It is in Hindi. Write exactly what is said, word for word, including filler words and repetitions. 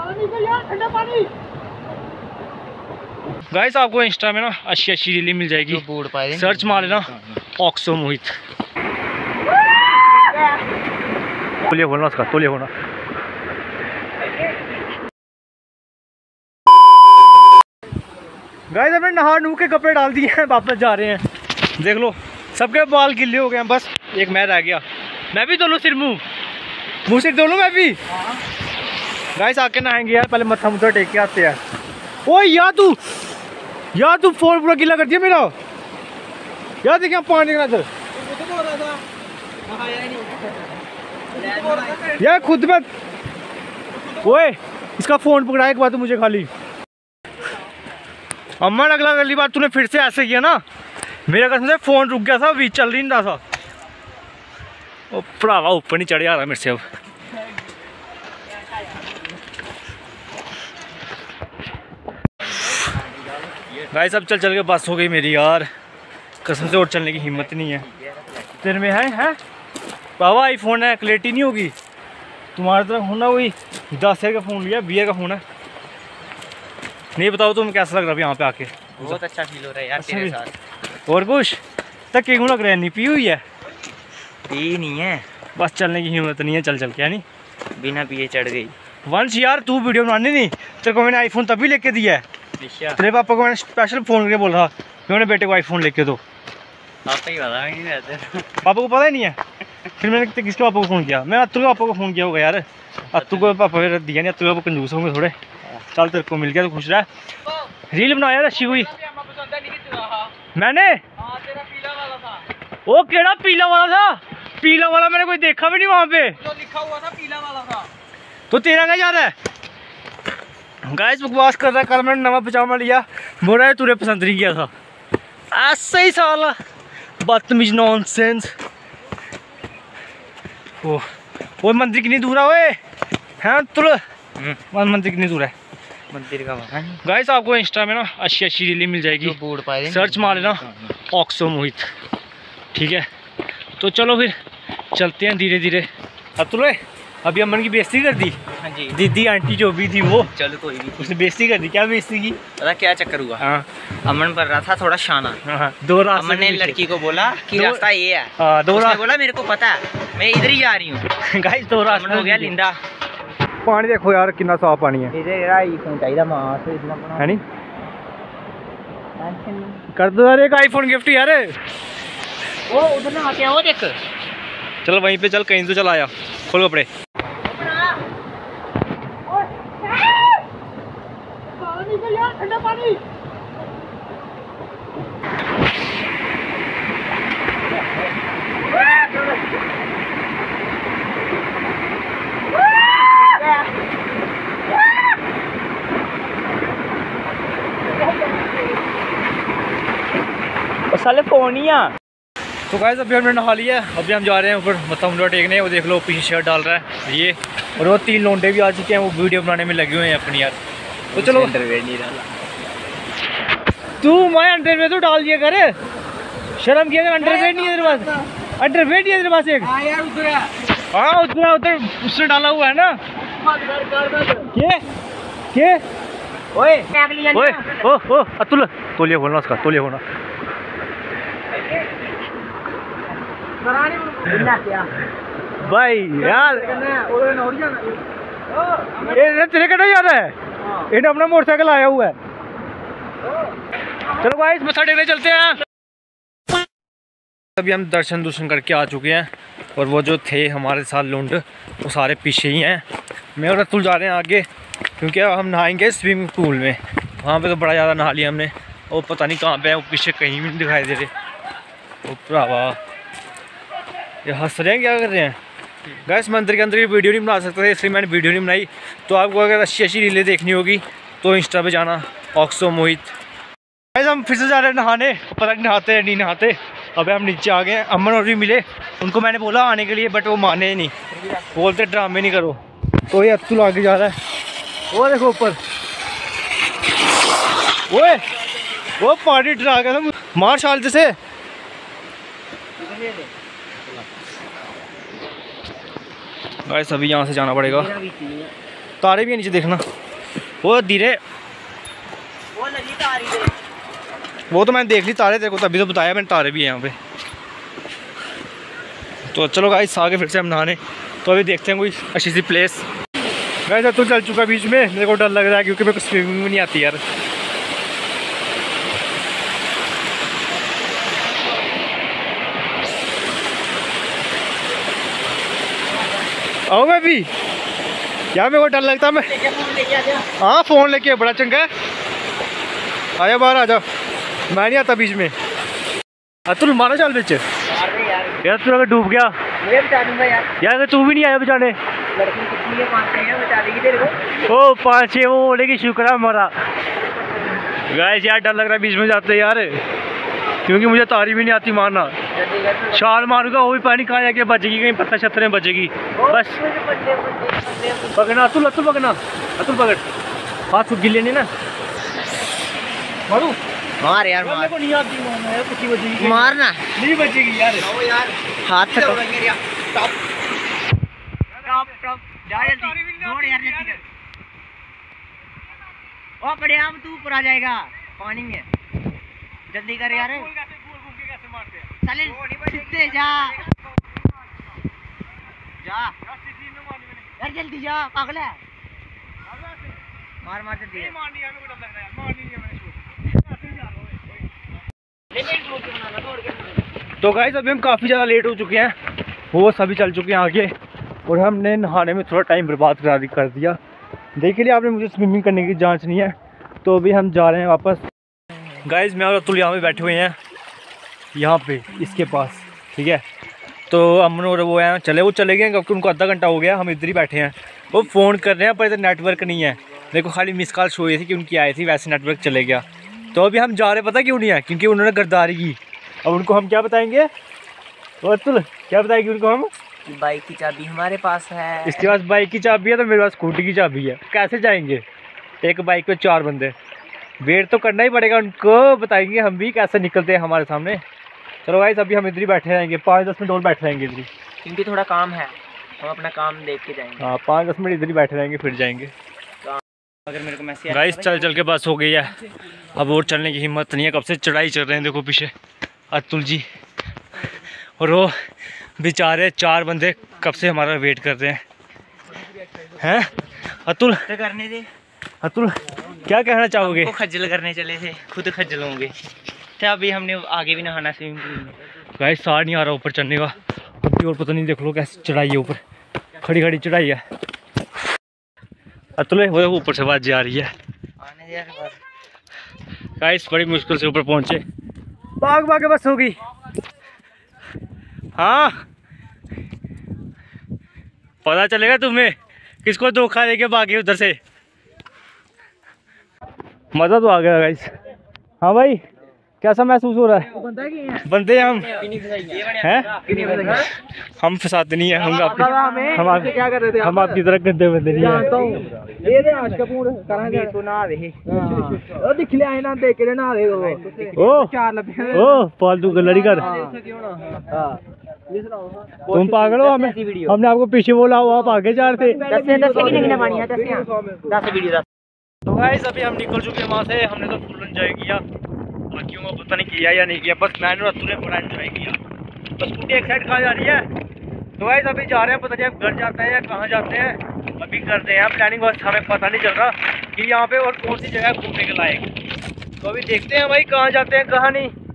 गाइस आपको इंस्टा में ना अच्छी अच्छी रीलें मिल जाएगी, सर्च मार लेना ऑक्सो मोहित। तोलिया खोलना उसका, तोलिया खोलना। गाइस हमने नहा नू के कपड़े डाल दिए हैं, वापस जा रहे हैं। देख लो सबके बाल गिल्ले हो गए हैं, बस एक मैं रह गया। मैं भी धो लूँ सिर मुँह मुँह सिर धो लूँ मैं भी। गाइस आके नहाएंगे यार, पहले मत्था मुद्दा टेक के आते हैं। ओ यार तू यार तू फोन पूरा गीला कर दिया मेरा यार। देखिए पानी का नजर यार खुद में। ओए इसका फोन पकड़ा एक बार तो मुझे खाली। अम्मा अगला अगली बार तूने फिर से ऐसे किया ना, मेरा कसम से फोन रुक गया था, अभी चल ही नहीं रहा था। ओ भरावा ऊपर नहीं चढ़ आ रहा मेरे से अब। गाइस अब चल चल के बस हो गई मेरी यार, कसम से और चलने की हिम्मत नहीं है। तेरे में है है बाबा आईफोन है, क्लैरिटी नहीं होगी। तुम्हारी तरफ होना वही दस हज़ार का फ़ोन लिया, बीए का फ़ोन है। नहीं बताओ तुम कैसा लग रहा है यहाँ पे आके? बहुत अच्छा फील हो रहा है यार अच्छा तेरे साथ। और कुछ तक क्यों लग रहा है? नहीं पी हुई है? पी नहीं है, बस चलने की हिम्मत नहीं है चल चल के, है नहीं? बिना पिए चढ़ गई। वंश यार तू वीडियो बनानी नहीं, तेरे को मैंने आईफोन तभी लेके दिया है। तेरे पापा को मैंने स्पेशल फ़ोन करके बोल रहा कि मैंने बेटे को आईफोन लेके दो। पापा ही पता नहीं रहते, पापा को पता ही नहीं है। फिर मैंने किसके पापा को फ़ोन किया? मैं अत्तू के पापा को फ़ोन किया होगा यार। अत्तू को पापा फिर दिया नहीं, अत्तू के पापा कंजूस होंगे थोड़े। चल तेरे को मिल गया तो खुश रहा। रील बना यार अच्छी हुई। मैंने वो केड़ा पीला वाला था? पीला वाला मैंने कोई देखा भी नहीं वहाँ पे, जो लिखा हुआ था पीला वाला था। तो तेरा क्या याद है? गाइस बकवास कर रहा है। कल मैंने नवा पजामा लिया, बोला है तूने पसंद नहीं किया था। ऐसा ही साला बदतमीज नॉनसेंस। ओ वो मंदिर कितनी दूर है? ओए हैं तुल मंदिर कितनी दूर है? मंदिर का वहाँ गाइस आपको इंस्टा में ना अच्छी अच्छी रीलें मिल जाएगी, बोर्ड पाए सर्च मार लेना ऑक्सो मोहित, ठीक है? तो चलो फिर चलते हैं धीरे धीरे। अतुल अभी अमन की बेइज्जती कर दी। हाँ जी दीदी आंटी जो भी थी वो, चलो कोई भी, उसने बेइज्जती कर दी। क्या बेइज्जती की? पता क्या चक्कर हुआ? हाँ अमन पर रहा था थोड़ा शाना। हाँ दो रास्ते। अमन ने लड़की को बोला कि रास्ता ये है। हाँ दो रास्ते बोला मेरे को पता है, मैं इधर ही जा रही हूँ। गाइस दो रास्ते हो गया लिंदा। पानी देखो यार कितना साफ पानी है। है नहीं? कर दो यार एक आईफोन गिफ्ट यार। वो उधर ना आके वो देख। चल वहीं पे चल, कहीं तो चल आया। खोल कपड़े। ठंडा पानी। साले फोनिया। तो गाइस अभी हमने नहा लिया है, अभी हम जा रहे हैं ऊपर मत्था मुंडा टेकने। वो देख लो पीछे शर्ट डाल रहा है ये, और वो तीन लोंडे भी आ चुके हैं, वो वीडियो बनाने में लगे हुए हैं अपनी यार। तो चलो अंडरवेयर नहीं डाला तू, मैं अंडरवेयर तो डाल दिया कर, शर्म किया कर। अंडरवेयर नहीं है तेरे पास? अंडरवेयर नहीं है तेरे पास? एक हाँ उधर उधर उसने डाला हुआ है ना। के के ओए ओए ओ ओ अतुल तोलिया खोलना उसका, तोलिया खोलना। भाई यार ये तेरे कटा याद है? इन्हें अपना मोटरसाइकिल आया हुआ है। चलो भाई मत्था टेकने चलते हैं। अभी हम दर्शन दूर्शन करके आ चुके हैं, और वो जो थे हमारे साथ लुंड वो सारे पीछे ही हैं। मैं और अतुल जा रहे हैं आगे, क्योंकि हम नहाएंगे स्विमिंग पूल में। वहाँ पे तो बड़ा ज़्यादा नहा लिया हमने, वो पता नहीं कहाँ पे है, वो पीछे कहीं भी नहीं दिखाई दे रहे। वो भरावा ये हंस रहे हैं, क्या कर रहे हैं? गैस मंदिर के अंदर की वीडियो नहीं बना सकते थे, इसलिए मैंने वीडियो नहीं बनाई। तो आपको अगर अच्छी अच्छी रीलें देखनी होगी तो इंस्टा पे जाना ऑक्सो मोहित। गैस हम फिर से जा रहे हैं नहाने, पता नहीं नहाते हैं नहीं नहाते। अबे हम नीचे आ गए हैं, अमन और भी मिले, उनको मैंने बोला आने के लिए, बट वो माने ही नहीं, बोलते ड्रामे नहीं करो। तो ये अतुल आगे जा रहा है, वो देखो ऊपर, ओए वो पानी डरा गया था, मार शाल से। गाइस अभी यहाँ से जाना पड़ेगा, तारे भी है नीचे देखना, वो धीरे, वो लगी तारी दे। वो तो मैंने देख ली तारे, तेरे को तभी तो बताया मैंने, तारे भी हैं यहाँ पे। तो चलो गाइस आगे फिर से हम नहाने, तो अभी देखते हैं कोई अच्छी सी प्लेस। वैसे तो चल चुका बीच में, मेरे को डर लग रहा है क्योंकि मेरे को स्विमिंग भी नहीं आती यार। आओ मैं भी यार, मेरे को डर लगता है। मैं हाँ फ़ोन लेके, बड़ा चंगा है। आजा बाहर आजा, मैं नहीं आता बीच में। अतुल मारो चाल बिच यार, तू अगर डूब गया मैं बचा दूंगा यार। यार अगर तू भी नहीं आया बचाने, लड़की कितनी है? पाँच छः है, बचा देगी तेरे को। ओ पाँच छः वो बोलेगी शुक्र है हमारा। गाइस यार डर लग रहा है बीच में जाते यार, क्योंकि मुझे तारी भी नहीं आती मारना। छाल मारूंगा वो भी पानी कहाँ जाके बचेगी, कहीं पत्थर छत्तर में बचेगी। बस पकड़ना अतुल, अतुल पकड़ना, अतुल पकड़, हाथ गिले नहीं ना मारू। मार यार, मार। को नहीं आती मारना यार, कुछ बचेगी मारना नहीं बचेगी यार। यार हाथ से टॉप टॉप टॉप जा जल्दी, दौड़ यार जल्दी कर। ओ बड़े आम तू ऊपर आ जाएगा पानी में, जल्दी कर यार। चल सीधे जा जा यार, जल्दी जा, पागल है। मार मार जल्दी। तो गाइस अभी हम काफ़ी ज़्यादा लेट हो चुके हैं, वो सभी चल चुके हैं आगे, और हमने नहाने में थोड़ा टाइम बर्बाद करा कर दिया। देखिए लिए आपने, मुझे स्विमिंग करने की जांच नहीं है, तो अभी हम जा रहे हैं वापस। गाइस मैं और अतुल यहाँ पे बैठे हुए हैं, यहाँ पे इसके पास, ठीक है। तो अमन और वो हैं चले, वो चले गए क्योंकि उनको आधा घंटा हो गया, हम इधर ही बैठे हैं। वो फ़ोन कर रहे हैं पर इधर नेटवर्क नहीं है। देखो खाली मिस कॉल शो हुई थी कि उनकी आई थी, वैसे नेटवर्क चले गया। तो अभी हम जा रहे पता क्यों नहीं है, क्योंकि उन्होंने गद्दारी की। अब उनको हम क्या बताएंगे, तो अतुल क्या बताएंगे उनको हम? बाइक की चाबी हमारे पास है। इसके पास बाइक की चाबी है, तो मेरे पास स्कूटी की चाबी है। कैसे जाएंगे एक बाइक पे चार बंदे? वेट तो करना ही पड़ेगा, उनको बताएंगे हम भी कैसे निकलते हैं हमारे सामने। चलो गाइस अभी हम इधर ही बैठे रहेंगे, पाँच दस मिनट और बैठे रहेंगे इधर ही, क्योंकि थोड़ा काम है, हम अपना काम देख के जाएंगे। हाँ पाँच दस मिनट इधर ही बैठे रहेंगे, फिर जाएंगे। अगर मेरे को मैसेज गाइस चल चल के बस हो गई है, अब और चलने की हिम्मत नहीं है। कब से चढ़ाई चल रहे हैं, देखो पीछे अतुल जी और वो बेचारे चार बंदे कब से हमारा वेट कर रहे हैं। हैं अतुल करने दे। अतुल क्या कहना चाहोगे? वो खज्जल करने चले थे, खुद खज्जल होंगे। तो अभी हमने आगे भी नहाना स्विमिंग पूल में। गाइस सार नहीं आ रहा ऊपर चढ़ने का अभी, और पता नहीं देख लो कैसे चढ़ाई है, ऊपर खड़ी खड़ी चढ़ाई है। अतुल वो ऊपर से आवाज जा रही है। आने दे यार। गाइस बड़ी मुश्किल से ऊपर पहुंचे, भाग भाग बस हो गई। हाँ पता चलेगा तुम्हें किसको धोखा देके भागे उधर से। मज़ा तो आ गया गाइस। हाँ भाई कैसा महसूस हो रहा है? बंदे हम हैं, हम फंसाते नहीं है, हम आपकी हम आपकी क्या कर रहे थे, हम आपकी तरह गंदे बंदे नहीं है। ओ ओ फालतू गलड़ी कर, तुम पागल हो? हमें हमने आपको पीछे बोला हो, आप आगे जा रहे थे। तो गाइस अभी हम निकल चुके हैं वहाँ से, हमने तो फुल एंजॉय किया, बाकियों को पता नहीं किया या नहीं किया, बस मैंने और अतुल ने पूरा एंजॉय किया। तो स्कूटी एक साइड कहाँ जा रही है? तो गाइस अभी जा रहे हैं, पता नहीं अब घर जाते हैं या कहाँ जाते हैं, अभी करते हैं प्लानिंग, बस हमें पता नहीं चल रहा कि यहाँ पे और कौन सी जगह घूमने के लायक। तो अभी देखते हैं भाई कहाँ जाते हैं कहाँ नहीं।